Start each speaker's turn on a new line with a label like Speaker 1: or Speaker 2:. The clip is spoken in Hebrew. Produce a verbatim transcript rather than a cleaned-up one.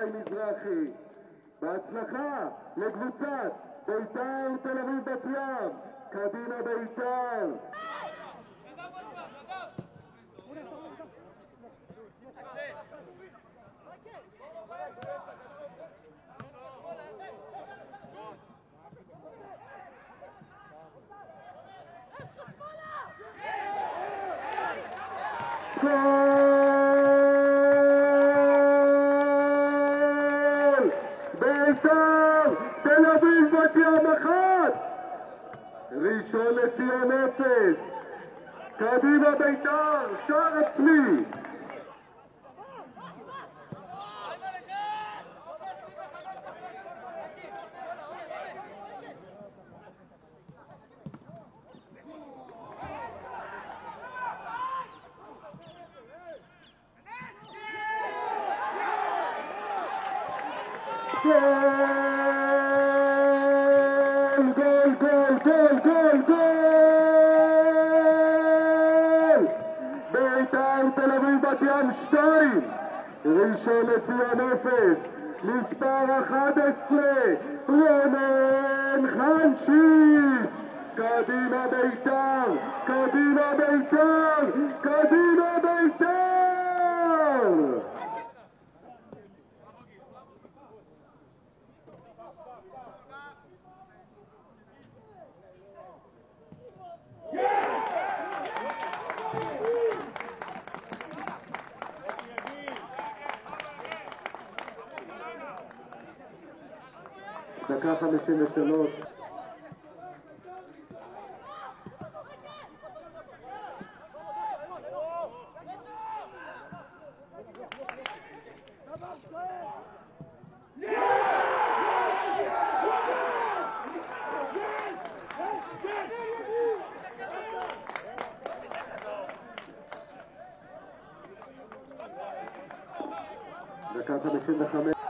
Speaker 1: גיא מזרחי. בהצלחה לקבוצת בית"ר תל אביב בת ים. קדימה בית"ר. גול! בית"ר תל אביב בת ים אחת, ראשון לציון אפס. קדימה בית"ר, שער עצמי. גול! גול! גול! גול! גול! גול! בית"ר תל אביב בת ים שתיים, ראשון לציון אפס. מספר אחת עשרה, רונן חנשיץ. קדימה בית"ר! קדימה בית"ר! קדימה בית"ר! דקה חמישים ושלוש. דקה חמישים וחמש.